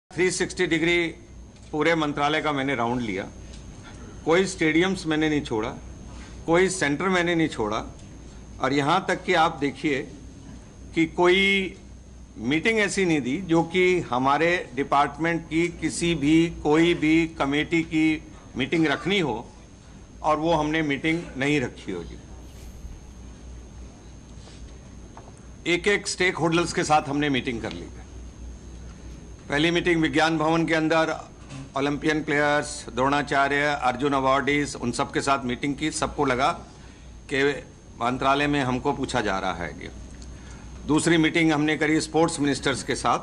360 degree पूरे मंत्रालय का मैंने राउंड लिया। कोई स्टेडियम्स मैंने नहीं छोड़ा, कोई सेंटर मैंने नहीं छोड़ा, और यहाँ तक कि आप देखिए कि कोई मीटिंग ऐसी नहीं दी जो कि हमारे डिपार्टमेंट की किसी भी कोई भी कमेटी की मीटिंग रखनी हो और वो हमने मीटिंग नहीं रखी होगी। एक एक स्टेक होल्डर्स के साथ हमने मीटिंग कर ली। पहली मीटिंग विज्ञान भवन के अंदर Olympian players, Dronacharya, Arjuna awardees, उन सब के साथ मीटिंग की। सबको लगा कि मंत्रालय में हमको पूछा जा रहा है। ये दूसरी मीटिंग हमने करी स्पोर्ट्स मिनिस्टर्स के साथ,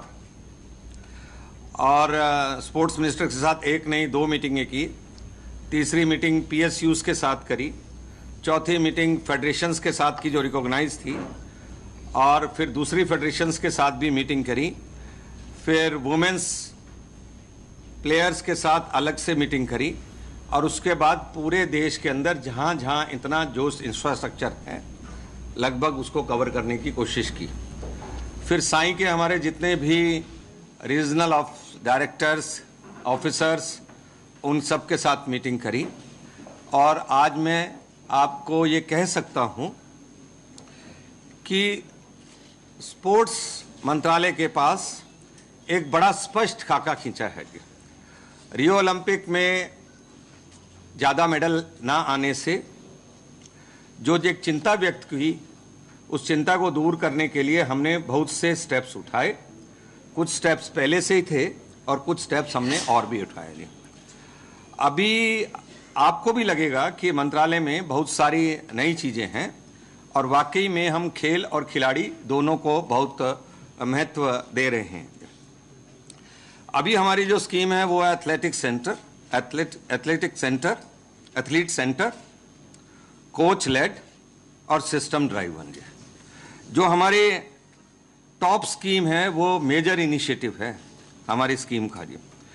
और स्पोर्ट्स मिनिस्टर के साथ एक नहीं 2 मीटिंगें की। तीसरी मीटिंग पीएसयूज के साथ करी। चौथी मीटिंग फेडरेशंस के साथ की जो रिकॉग्नाइज थी, और फिर दूसरी फेडरेशंस के साथ भी मीटिंग करी। फिर वुमेन्स प्लेयर्स के साथ अलग से मीटिंग करी, और उसके बाद पूरे देश के अंदर जहां जहां इतना जो इंफ्रास्ट्रक्चर है लगभग उसको कवर करने की कोशिश की। फिर साई के हमारे जितने भी रीजनल डायरेक्टर्स, ऑफिसर्स, उन सब के साथ मीटिंग करी। और आज मैं आपको ये कह सकता हूं कि स्पोर्ट्स मंत्रालय के पास एक बड़ा स्पष्ट खाका खींचा है कि रियो ओलंपिक में ज़्यादा मेडल ना आने से जो एक चिंता व्यक्त की, उस चिंता को दूर करने के लिए हमने बहुत से स्टेप्स उठाए। कुछ स्टेप्स पहले से ही थे और कुछ स्टेप्स हमने और भी उठाए लिए। अभी आपको भी लगेगा कि मंत्रालय में बहुत सारी नई चीज़ें हैं, और वाकई में हम खेल और खिलाड़ी दोनों को बहुत महत्व दे रहे हैं। अभी हमारी जो स्कीम है वो है एथलेटिक सेंटर, कोच लेड और सिस्टम ड्राइवन। जो हमारी टॉप स्कीम है वो मेजर इनिशिएटिव है हमारी स्कीम का,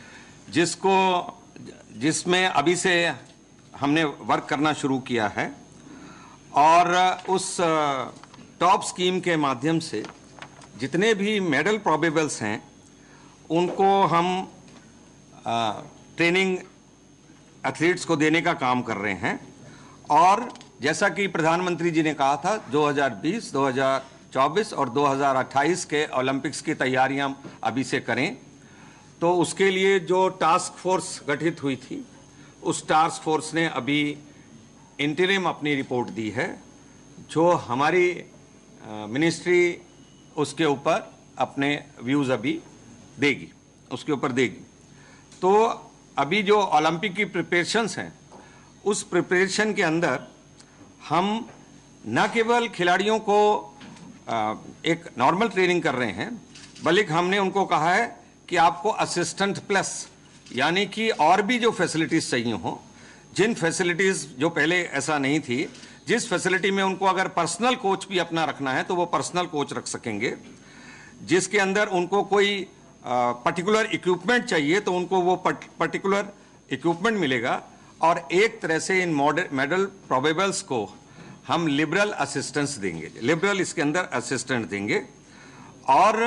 जिसमें अभी से हमने वर्क करना शुरू किया है। और उस टॉप स्कीम के माध्यम से जितने भी मेडल प्रोबेबल्स हैं उनको हम ट्रेनिंग एथलीट्स को देने का काम कर रहे हैं। और जैसा कि प्रधानमंत्री जी ने कहा था, 2020, 2024 और 2028 के ओलंपिक्स की तैयारियां अभी से करें। तो उसके लिए जो टास्क फोर्स गठित हुई थी, उस टास्क फोर्स ने अभी इंटरिम अपनी रिपोर्ट दी है, जो हमारी मिनिस्ट्री उसके ऊपर अपने व्यूज़ अभी देगी, उसके ऊपर देगी। तो अभी जो ओलंपिक की प्रिपरेशंस हैं, उस प्रिपरेशन के अंदर हम न केवल खिलाड़ियों को एक नॉर्मल ट्रेनिंग कर रहे हैं, बल्कि हमने उनको कहा है कि आपको असिस्टेंट प्लस, यानी कि और भी जो फैसिलिटीज़ चाहिए हों, जिन फैसिलिटीज़ जो पहले ऐसा नहीं थी, जिस फैसिलिटी में उनको अगर पर्सनल कोच भी अपना रखना है तो वो पर्सनल कोच रख सकेंगे। जिसके अंदर उनको कोई पर्टिकुलर इक्विपमेंट चाहिए तो उनको वो पर्टिकुलर इक्विपमेंट मिलेगा। और एक तरह से इन मेडल प्रोबेबल्स को हम लिबरल असिस्टेंस देंगे, लिबरल इसके अंदर असिस्टेंट देंगे। और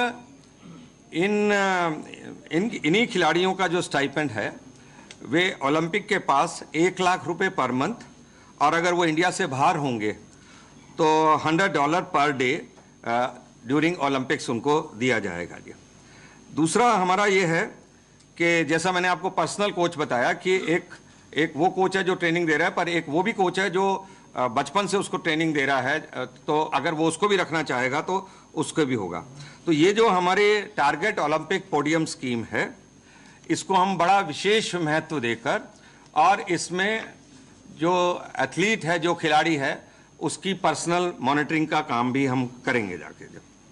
इन्हीं खिलाड़ियों का जो स्टाइपेंड है वे ओलंपिक के पास 1 लाख रुपए पर मंथ, और अगर वो इंडिया से बाहर होंगे तो $100 पर डे ड्यूरिंग ओलंपिक्स उनको दिया जाएगा। दूसरा हमारा ये है कि जैसा मैंने आपको पर्सनल कोच बताया कि एक वो कोच है जो ट्रेनिंग दे रहा है, पर एक वो भी कोच है जो बचपन से उसको ट्रेनिंग दे रहा है, तो अगर वो उसको भी रखना चाहेगा तो उसको भी होगा। तो ये जो हमारे टारगेट ओलंपिक पोडियम स्कीम है, इसको हम बड़ा विशेष महत्व देकर, और इसमें जो एथलीट है, जो खिलाड़ी है, उसकी पर्सनल मॉनिटरिंग का काम भी हम करेंगे जाके।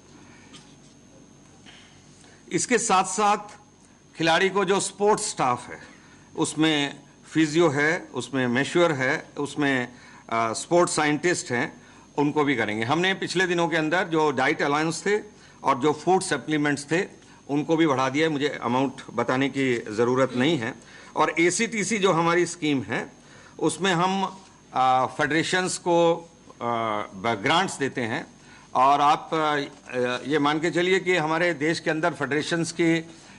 इसके साथ साथ खिलाड़ी को जो स्पोर्ट्स स्टाफ है, उसमें फिजियो है, उसमें मेश्योर है, उसमें स्पोर्ट्स साइंटिस्ट हैं, उनको भी करेंगे। हमने पिछले दिनों के अंदर जो डाइट अलाउंस थे और जो फूड सप्लीमेंट्स थे उनको भी बढ़ा दिया है, मुझे अमाउंट बताने की ज़रूरत नहीं है। और ACTC जो हमारी स्कीम है उसमें हम फेडरेशंस को ग्रांट्स देते हैं, और आप ये मान के चलिए कि हमारे देश के अंदर फेडरेशंस की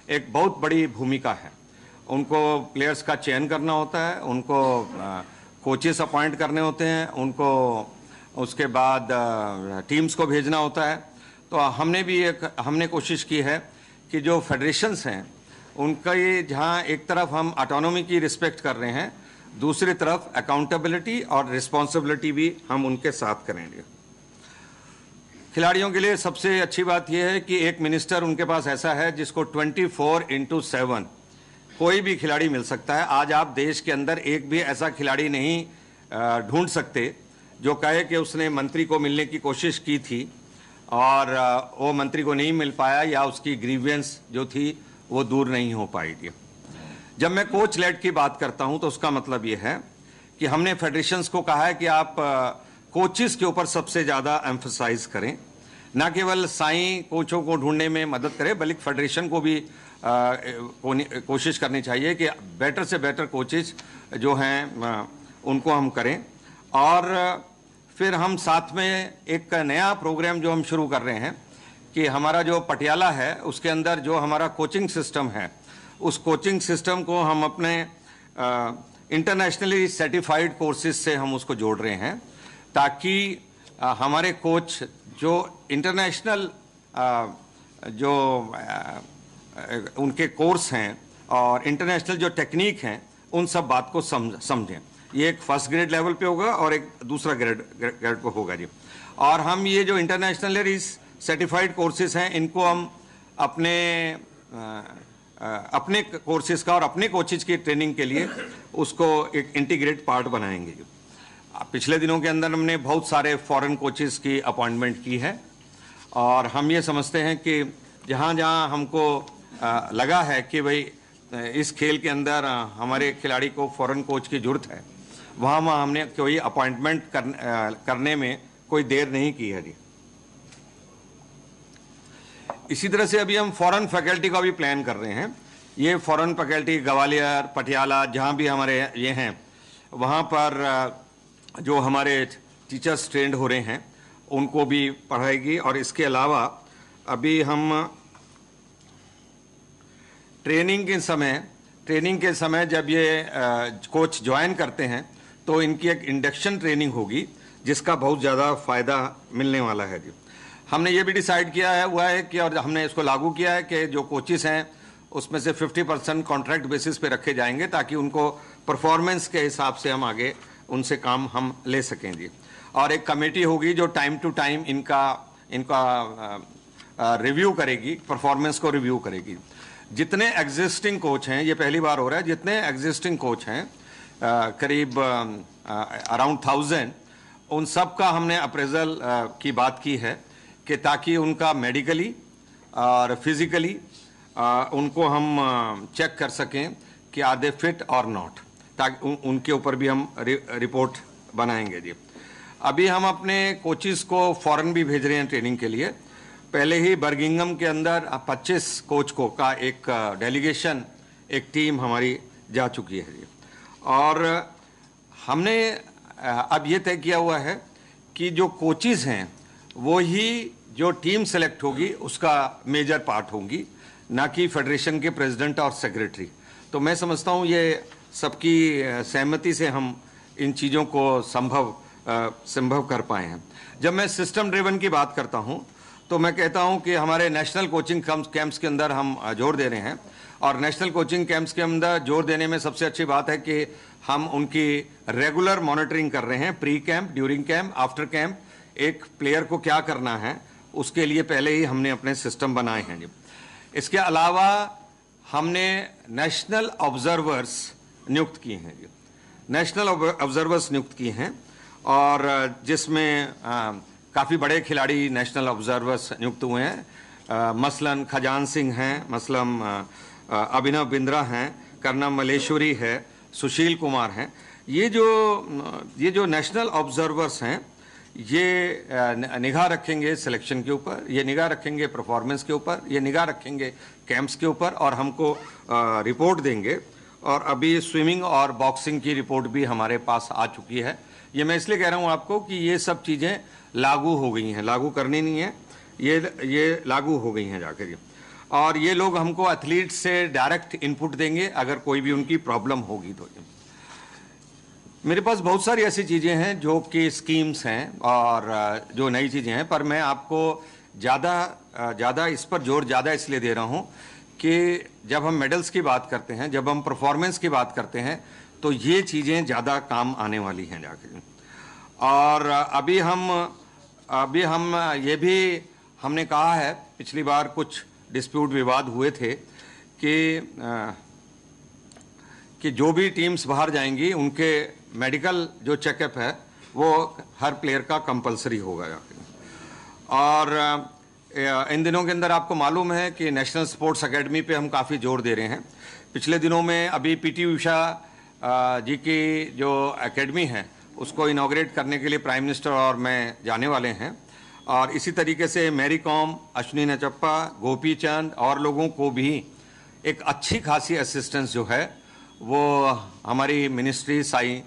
एक बहुत बड़ी भूमिका है। उनको प्लेयर्स का चयन करना होता है, उनको कोचेस अपॉइंट करने होते हैं, उनको उसके बाद टीम्स को भेजना होता है। तो हमने कोशिश की है कि जो फेडरेशंस हैं उनका ये जहाँ एक तरफ हम ऑटोनॉमी की रिस्पेक्ट कर रहे हैं, दूसरी तरफ अकाउंटेबिलिटी और रिस्पॉन्सिबिलिटी भी हम उनके साथ करेंगे। खिलाड़ियों के लिए सबसे अच्छी बात यह है कि एक मिनिस्टर उनके पास ऐसा है जिसको 24/7 कोई भी खिलाड़ी मिल सकता है। आज आप देश के अंदर एक भी ऐसा खिलाड़ी नहीं ढूंढ सकते जो कहे कि उसने मंत्री को मिलने की कोशिश की थी और वो मंत्री को नहीं मिल पाया या उसकी ग्रीवियंस जो थी वो दूर नहीं हो पाई थी। जब मैं कोच लेड की बात करता हूं तो उसका मतलब ये है कि हमने फेडरेशंस को कहा है कि आप कोचेस के ऊपर सबसे ज़्यादा एम्फसाइज करें, ना केवल साईं कोचों को ढूंढने में मदद करें बल्कि फेडरेशन को भी कोशिश करनी चाहिए कि बेटर से बेटर कोचेस जो हैं उनको हम करें। और फिर हम साथ में एक नया प्रोग्राम जो हम शुरू कर रहे हैं कि हमारा जो पटियाला है उसके अंदर जो हमारा कोचिंग सिस्टम है, उस कोचिंग सिस्टम को हम अपने इंटरनेशनली सर्टिफाइड कोर्सेज से हम उसको जोड़ रहे हैं, ताकि हमारे कोच जो इंटरनेशनल जो उनके कोर्स हैं और इंटरनेशनल जो टेक्निक हैं उन सब बात को समझें। ये एक फर्स्ट ग्रेड लेवल पे होगा और एक दूसरा ग्रेड पे होगा जी। और हम ये जो इंटरनेशनली सर्टिफाइड कोर्सेज हैं इनको हम अपने कोर्सेज का और अपने कोचेज की ट्रेनिंग के लिए उसको एक इंटीग्रेट पार्ट बनाएंगे। पिछले दिनों के अंदर हमने बहुत सारे फॉरेन कोचेज की अपॉइंटमेंट की है और हम ये समझते हैं कि जहाँ जहाँ हमको लगा है कि भाई इस खेल के अंदर हमारे खिलाड़ी को फॉरेन कोच की जरूरत है, वहाँ हमने कोई अपॉइंटमेंट करने में कोई देर नहीं की है जी। इसी तरह से अभी हम फॉरेन फैकल्टी का भी प्लान कर रहे हैं। ये फॉरेन फैकल्टी ग्वालियर, पटियाला, जहाँ भी हमारे ये हैं, वहाँ पर जो हमारे टीचर्स ट्रेंड हो रहे हैं उनको भी पढ़ाएगी। और इसके अलावा अभी हम ट्रेनिंग के समय जब ये कोच ज्वाइन करते हैं तो इनकी एक इंडक्शन ट्रेनिंग होगी जिसका बहुत ज़्यादा फ़ायदा मिलने वाला है जी। हमने ये भी डिसाइड किया है कि और हमने इसको लागू किया है कि जो कोचेस हैं उसमें से 50% कॉन्ट्रैक्ट बेसिस पे रखे जाएंगे ताकि उनको परफॉर्मेंस के हिसाब से हम आगे उनसे काम हम ले सकें जी। और एक कमेटी होगी जो टाइम टू टाइम इनका रिव्यू करेगी, परफॉर्मेंस को रिव्यू करेगी। जितने एग्जिस्टिंग कोच हैं, ये पहली बार हो रहा है, जितने एग्जिस्टिंग कोच हैं करीब अराउंड 1000, उन सब का हमने अप्रेजल की बात की है कि ताकि उनका मेडिकली और फिजिकली उनको हम चेक कर सकें कि आर दे फिट और नॉट, ताकि उनके ऊपर भी हम रिपोर्ट बनाएंगे जी। अभी हम अपने कोचेस को फॉरेन भी भेज रहे हैं ट्रेनिंग के लिए। पहले ही बर्मिंघम के अंदर 25 कोच को का एक डेलीगेशन, एक टीम हमारी जा चुकी है जी। और हमने अब ये तय किया हुआ है कि जो कोचेस हैं वो ही जो टीम सेलेक्ट होगी उसका मेजर पार्ट होंगी, ना कि फेडरेशन के प्रेसिडेंट और सेक्रेटरी। तो मैं समझता हूँ ये सबकी सहमति से हम इन चीज़ों को संभव कर पाए हैं। जब मैं सिस्टम ड्रिवन की बात करता हूँ तो मैं कहता हूँ कि हमारे नेशनल कोचिंग कैंप्स के अंदर हम जोर दे रहे हैं। और नेशनल कोचिंग कैंप्स के अंदर जोर देने में सबसे अच्छी बात है कि हम उनकी रेगुलर मॉनिटरिंग कर रहे हैं, pre camp, during camp, after camp. एक प्लेयर को क्या करना है उसके लिए पहले ही हमने अपने सिस्टम बनाए हैं जी। इसके अलावा हमने नेशनल ऑब्जर्वर्स नियुक्त किए हैं जी, नेशनल ऑब्जर्वर्स नियुक्त किए हैं, और जिसमें काफ़ी बड़े खिलाड़ी नेशनल ऑब्जर्वर्स नियुक्त हुए हैं। मसलन खजान सिंह हैं, मसलन अभिनव बिंद्रा हैं, कर्नम मलेश्वरी है, सुशील कुमार हैं। ये जो नेशनल ऑब्जर्वर्स हैं ये निगाह रखेंगे सिलेक्शन के ऊपर, ये निगाह रखेंगे परफॉर्मेंस के ऊपर, ये निगाह रखेंगे कैंप्स के ऊपर और हमको रिपोर्ट देंगे। और अभी स्विमिंग और बॉक्सिंग की रिपोर्ट भी हमारे पास आ चुकी है। ये मैं इसलिए कह रहा हूँ आपको कि ये सब चीज़ें लागू हो गई हैं, लागू करनी नहीं है, ये लागू हो गई हैं जाकर ये। और ये लोग हमको एथलीट से डायरेक्ट इनपुट देंगे अगर कोई भी उनकी प्रॉब्लम होगी तो। मेरे पास बहुत सारी ऐसी चीज़ें हैं जो कि स्कीम्स हैं और जो नई चीज़ें हैं, पर मैं आपको ज़्यादा इस पर जोर ज़्यादा इसलिए दे रहा हूँ कि जब हम मेडल्स की बात करते हैं, जब हम परफॉर्मेंस की बात करते हैं, तो ये चीज़ें ज़्यादा काम आने वाली हैं जाके। और अभी हम ये भी हमने कहा है, पिछली बार कुछ डिस्प्यूट विवाद हुए थे कि जो भी टीम्स बाहर जाएंगी उनके मेडिकल जो चेकअप है वो हर प्लेयर का कंपलसरी होगा। और इन दिनों के अंदर आपको मालूम है कि नेशनल स्पोर्ट्स एकेडमी पे हम काफ़ी जोर दे रहे हैं। पिछले दिनों में अभी पीटी उषा जी की जो एकेडमी है उसको इनॉग्रेट करने के लिए प्राइम मिनिस्टर और मैं जाने वाले हैं। और इसी तरीके से मैरी कॉम, अश्विनी नचप्पा, गोपी चंद और लोगों को भी एक अच्छी खासी असिस्टेंस जो है वो हमारी मिनिस्ट्री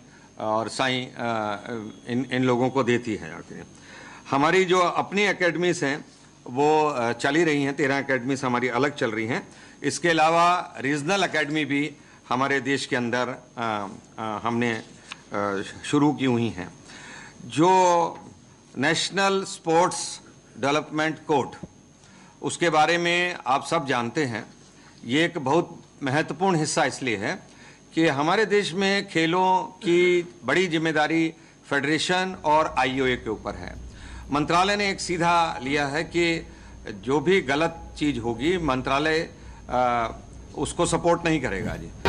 इन लोगों को देती है। हमारी जो अपनी एकेडमीज हैं वो चल ही रही हैं, 13 एकेडमीज हमारी अलग चल रही हैं। इसके अलावा रीजनल एकेडमी भी हमारे देश के अंदर हमने शुरू की हुई हैं। जो नेशनल स्पोर्ट्स डेवलपमेंट कोड, उसके बारे में आप सब जानते हैं। ये एक बहुत महत्वपूर्ण हिस्सा इसलिए है कि हमारे देश में खेलों की बड़ी जिम्मेदारी फेडरेशन और आईओए के ऊपर है। मंत्रालय ने एक सीधा लिया है कि जो भी गलत चीज़ होगी मंत्रालय उसको सपोर्ट नहीं करेगा जी।